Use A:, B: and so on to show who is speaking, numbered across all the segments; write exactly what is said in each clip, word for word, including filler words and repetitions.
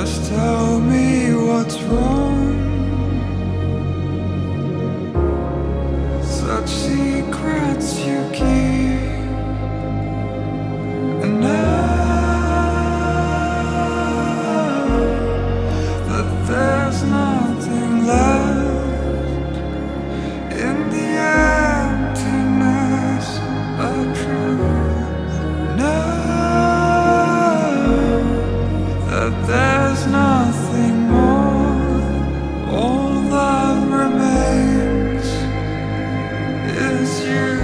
A: Just tell me what's wrong. Such secrets you keep, and now that there's nothing left in the emptiness of truth. Now that there's nothing more, all that remains is you.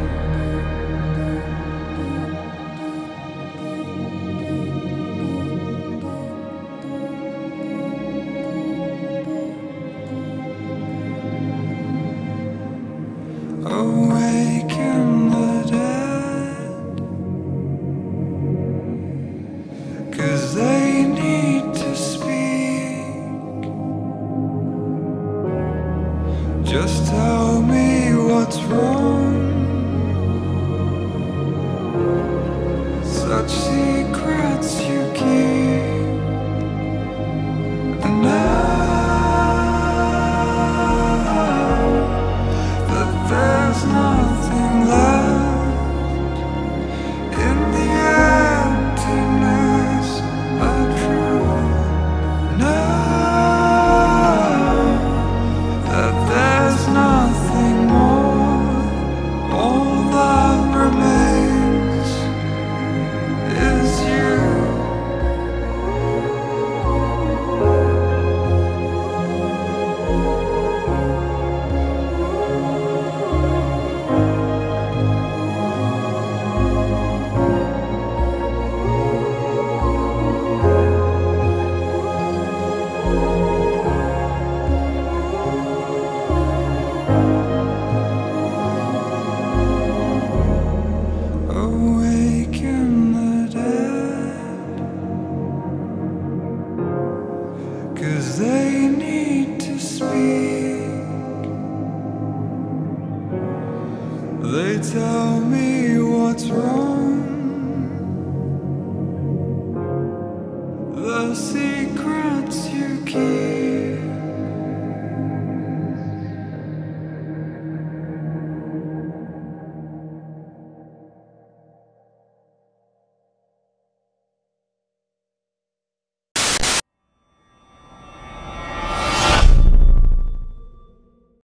A: Awaken the dead, 'cause they need to speak. Just tell me what's wrong. Such